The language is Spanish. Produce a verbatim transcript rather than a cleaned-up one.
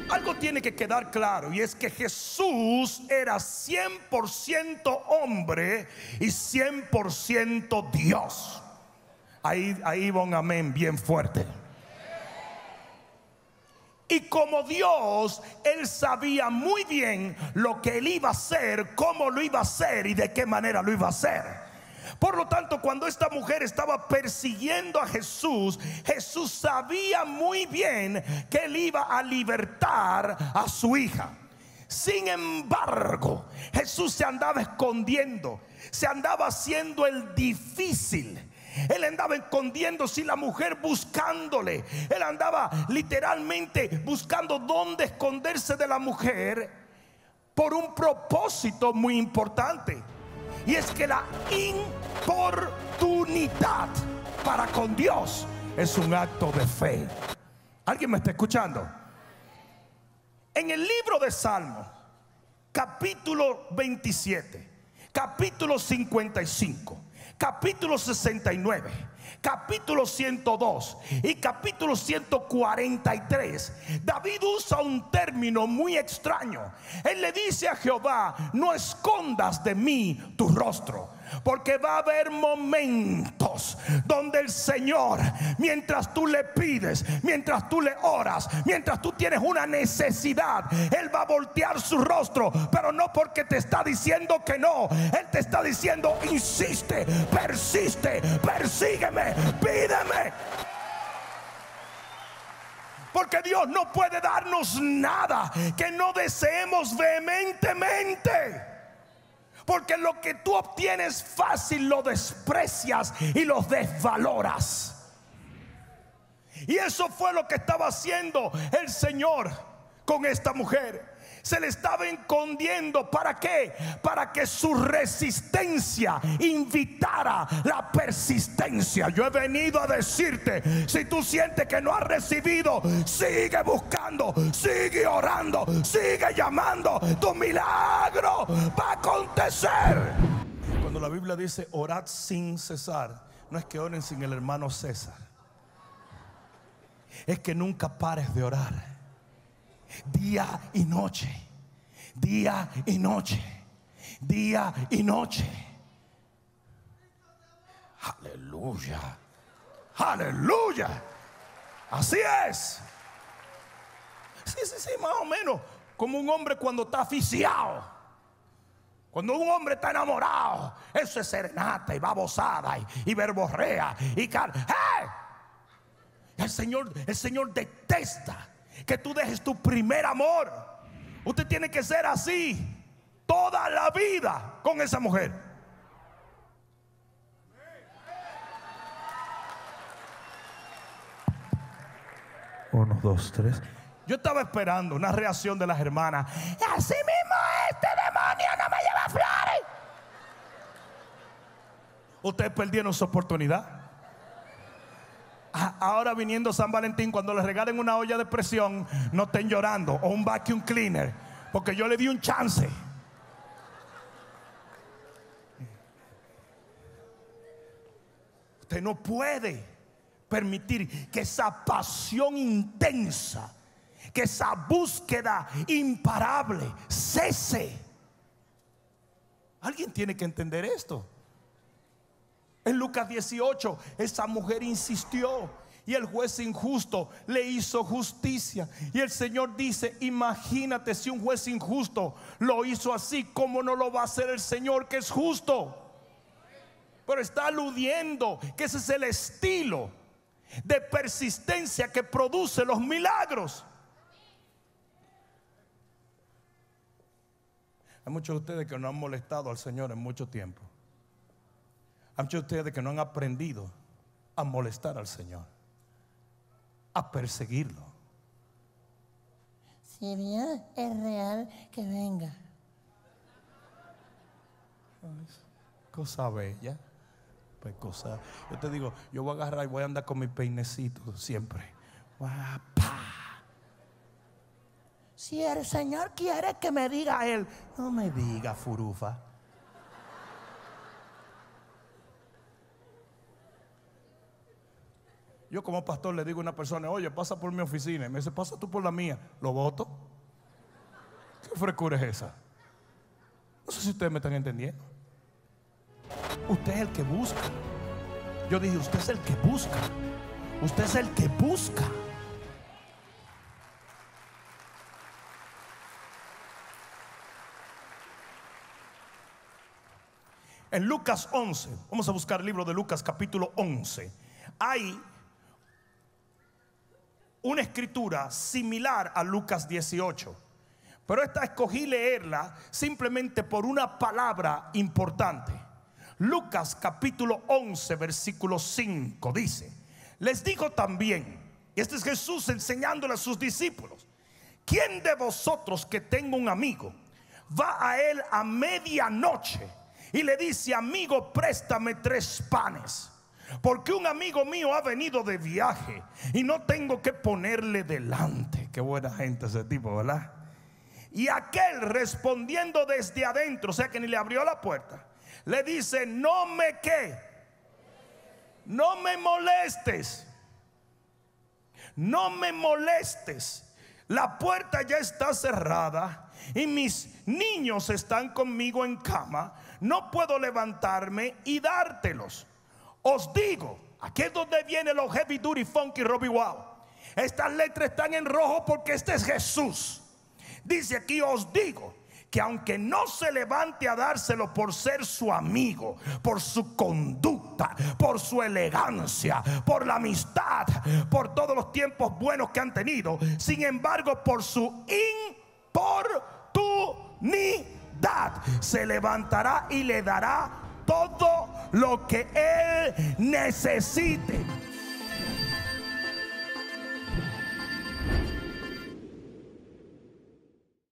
Algo tiene que quedar claro, y es que Jesús era cien por ciento hombre y cien por ciento Dios. Ahí, ahí va un amén bien fuerte. Y como Dios, Él sabía muy bien lo que Él iba a hacer, cómo lo iba a hacer y de qué manera lo iba a hacer. Por lo tanto, cuando esta mujer estaba persiguiendo a Jesús, Jesús sabía muy bien que Él iba a libertar a su hija. Sin embargo, Jesús se andaba escondiendo, se andaba haciendo el difícil. Él andaba escondiéndose y la mujer buscándole. Él andaba literalmente buscando dónde esconderse de la mujer, por un propósito muy importante. Y es que la importunidad para con Dios es un acto de fe. ¿Alguien me está escuchando? En el libro de Salmos, capítulo veintisiete, capítulo cincuenta y cinco, capítulo sesenta y nueve, capítulo ciento dos y capítulo ciento cuarenta y tres, David usa un término muy extraño. Él le dice a Jehová: no escondas de mí tu rostro, porque va a haber momentos donde el Señor, mientras tú le pides, mientras tú le oras, mientras tú tienes una necesidad, Él va a voltear su rostro, pero no porque te está diciendo que no. Él te está diciendo: insiste, persiste, persígueme, pídeme. Porque Dios no puede darnos nada que no deseemos vehementemente. Porque lo que tú obtienes fácil lo desprecias y lo desvaloras. Y eso fue lo que estaba haciendo el Señor con esta mujer. Se le estaba escondiendo. ¿Para qué? Para que su resistencia invitara la persistencia. Yo he venido a decirte: si tú sientes que no has recibido, sigue buscando, sigue orando, sigue llamando. Tu milagro va a acontecer. Cuando la Biblia dice orad sin cesar, no es que oren sin el hermano César, es que nunca pares de orar. Día y noche, día y noche, día y noche. Aleluya, aleluya. Así es. Sí, sí, sí, más o menos como un hombre cuando está asfixiado. Cuando un hombre está enamorado, eso es serenata y babosada y, y verborrea y car ¡hey! El Señor, el Señor detesta que tú dejes tu primer amor. Usted tiene que ser así toda la vida con esa mujer. Uno, dos, tres. Yo estaba esperando una reacción de las hermanas. Así mismo este demonio no me lleva flores. Ustedes perdieron su oportunidad. Ahora, viniendo San Valentín, cuando les regalen una olla de presión, no estén llorando, o un vacuum cleaner, porque yo le di un chance. Usted no puede permitir que esa pasión intensa, que esa búsqueda imparable cese. Alguien tiene que entender esto. En Lucas dieciocho, esa mujer insistió y el juez injusto le hizo justicia. Y el Señor dice: imagínate si un juez injusto lo hizo así, ¿cómo no lo va a hacer el Señor, que es justo? Pero está aludiendo que ese es el estilo de persistencia que produce los milagros. Hay muchos de ustedes que no han molestado al Señor en mucho tiempo. Hay muchos de ustedes que no han aprendido a molestar al Señor, a perseguirlo. Si Dios es real, que venga. Cosa bella. Pues cosa. Yo te digo, yo voy a agarrar y voy a andar con mi peinecito siempre. Guapa. Si el Señor quiere que me diga a Él, no me diga furufa. Yo como pastor le digo a una persona, oye, pasa por mi oficina. Y me dice, pasa tú por la mía. ¿Lo voto? ¿Qué frescura es esa? No sé si ustedes me están entendiendo. Usted es el que busca. Yo dije, usted es el que busca. Usted es el que busca. En Lucas once, vamos a buscar el libro de Lucas capítulo once. Hay una escritura similar a Lucas dieciocho, pero esta escogí leerla simplemente por una palabra importante. Lucas capítulo once versículo cinco dice: les digo también, y este es Jesús enseñándole a sus discípulos, ¿quién de vosotros que tenga un amigo va a él a medianoche y le dice, amigo, préstame tres panes, porque un amigo mío ha venido de viaje y no tengo que ponerle delante? Qué buena gente ese tipo, ¿verdad? Y aquel, respondiendo desde adentro, o sea que ni le abrió la puerta, le dice, no me qué, no me molestes, no me molestes. La puerta ya está cerrada y mis niños están conmigo en cama. No puedo levantarme y dártelos. Os digo, aquí es donde viene los heavy duty funky Robbie Wow. Estas letras están en rojo porque este es Jesús. Dice aquí, os digo que aunque no se levante a dárselo por ser su amigo, por su conducta, por su elegancia, por la amistad, por todos los tiempos buenos que han tenido, sin embargo, por su importunidad, se levantará y le dará todo lo que él necesite.